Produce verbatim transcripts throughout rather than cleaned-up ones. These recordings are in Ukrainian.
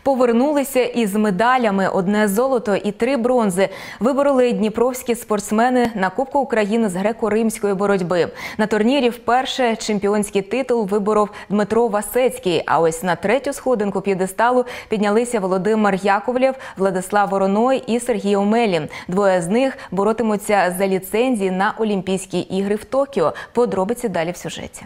повернулися із медалями. Одне золото і три бронзи вибороли дніпровські спортсмени на Кубку України з греко-римської боротьби. На турнірі вперше чемпіонський титул виборов Дмитро Васецький. А ось на третю сходинку п'єдесталу піднялися Володимир Яковлєв, Владислав Вороной і Сергій Омелін. Двоє з них боротимуться за ліцензії на Олімпійські ігри в Токіо. Подробиці далі в сюжеті.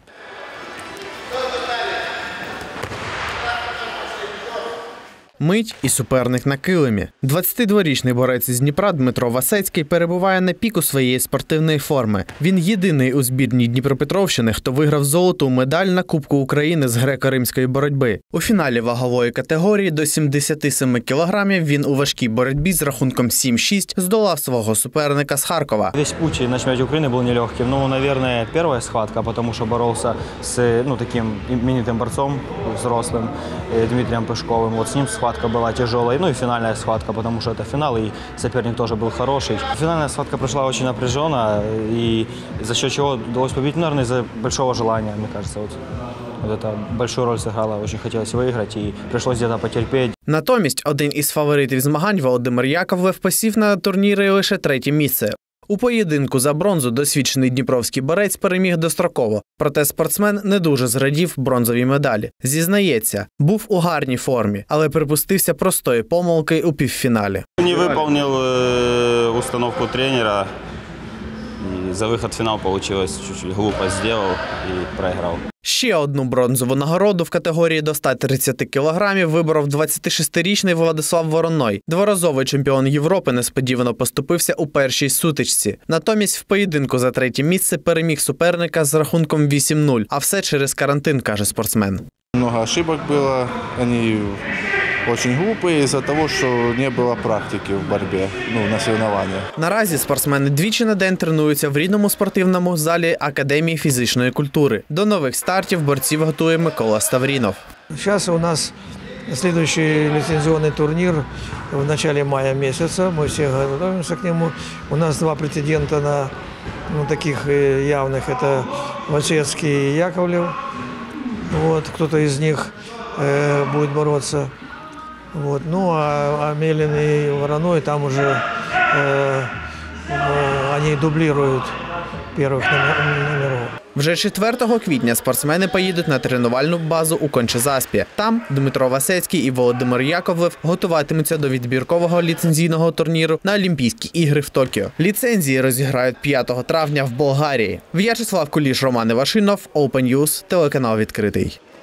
Мить і суперник на килимі. двадцятидворічний борець із Дніпра Дмитро Васецький перебуває на піку своєї спортивної форми. Він єдиний у збірній Дніпропетровщини, хто виграв золоту медаль на Кубку України з греко-римської боротьби. У фіналі вагової категорії до сімдесяти семи кілограмів він у важкій боротьбі з рахунком сім шість здолав свого суперника з Харкова. Весь путь на чемпионате Украины был нелегким. Ну, наверное, первая схватка, потому что боролся с ну, таким именитым борцом взрослым Дмитрием Пышковым. Вот с ним схватка Схватка была тяжелой, ну и финальная схватка, потому что это финал, и соперник тоже был хороший. Финальная схватка прошла очень напряженно, и за счет чего удалось победить, наверное, из-за большого желания, мне кажется. Вот, вот это большую роль сыграло, очень хотелось выиграть, и пришлось где-то потерпеть. Натомість один із фаворитів змагань, Володимир Яковлєв, посів на турнірі лише третє місце. У поєдинку за бронзу досвідчений дніпровський борець переміг достроково, проте спортсмен не дуже зрадів бронзовій медалі. Зізнається, був у гарній формі, але припустився простої помилки у півфіналі. Не виконав установку тренера, і за вихід в фінал вийшло, чуть-чуть глупо зробив і програв. Ще одну бронзову нагороду в категорії до ста тридцяти кілограмів виборов двадцятишестирічний Владислав Вороной. Дворазовий чемпіон Європи несподівано поступився у першій сутичці. Натомість в поєдинку за третє місце переміг суперника з рахунком вісім нуль. А все через карантин, каже спортсмен. Много ошибок было, они очень глупые из-за того, что не было практики в борьбе, ну, на соревнованиях. Наразі спортсмени двічі на день тренуються в рідному спортивному залі Академії фізичної культури. До нових стартів борців готує Микола Ставрінов. Сейчас у нас следующий лицензионный турнир в начале мая месяца. Мы все готовимся к нему. У нас два претендента на ну, таких явных. Это Васецкий и Яковлев. Вот, кто-то из них э, будет бороться. Вот. Ну, а Омелин и Вороной там уже э, э, они дублируют первых номеров. Вже четвертого квітня спортсмени поїдуть на тренувальну базу у Конча-Заспі. Там Дмитро Васецький і Володимир Яковлєв готуватимуться до відбіркового ліцензійного турніру на Олімпійські ігри в Токіо. Ліцензії розіграють п'ятого травня в Болгарії. В'ячеслав Куліш, Роман Івашинов, Open News, телеканал «Відкритий».